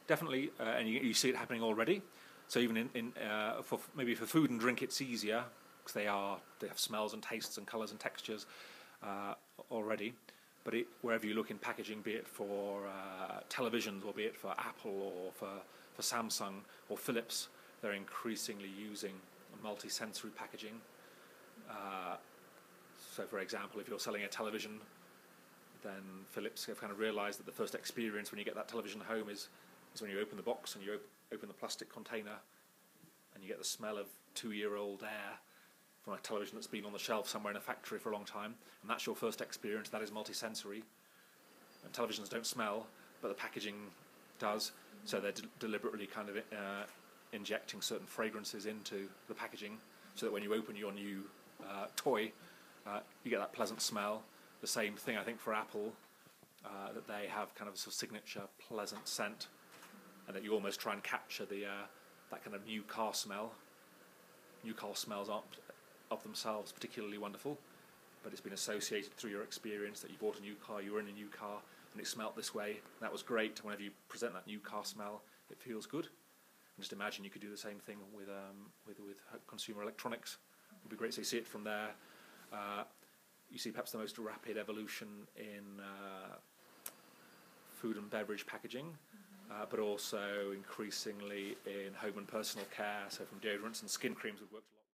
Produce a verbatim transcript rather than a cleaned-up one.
definitely, uh, and you, you see it happening already. So even in, in uh, for maybe for food and drink, it's easier because they are they have smells and tastes and colours and textures uh, already. But it, wherever you look in packaging, be it for uh, televisions or be it for Apple or for for Samsung or Philips, they're increasingly using multi-sensory packaging. Uh, so, for example, if you're selling a television, then Philips have kind of realised that the first experience when you get that television home is, is when you open the box and you op- open the plastic container and you get the smell of two-year-old air from a television that's been on the shelf somewhere in a factory for a long time, and that's your first experience. That is multi-sensory. And televisions don't smell, but the packaging does, so they're de- deliberately kind of uh, injecting certain fragrances into the packaging so that when you open your new uh, toy, uh, you get that pleasant smell. The same thing, I think, for Apple, uh, that they have kind of a sort of signature pleasant scent, and that you almost try and capture the uh, that kind of new car smell. New car smells aren't of themselves particularly wonderful, but it's been associated through your experience that you bought a new car, you were in a new car, and it smelt this way. That was great. Whenever you present that new car smell, it feels good. And just imagine you could do the same thing with um, with with consumer electronics. It would be great. So you see it from there. Uh, you see perhaps the most rapid evolution in uh, food and beverage packaging, mm-hmm. uh, but also increasingly in home and personal care. So from deodorants and skin creams, we've worked a lot.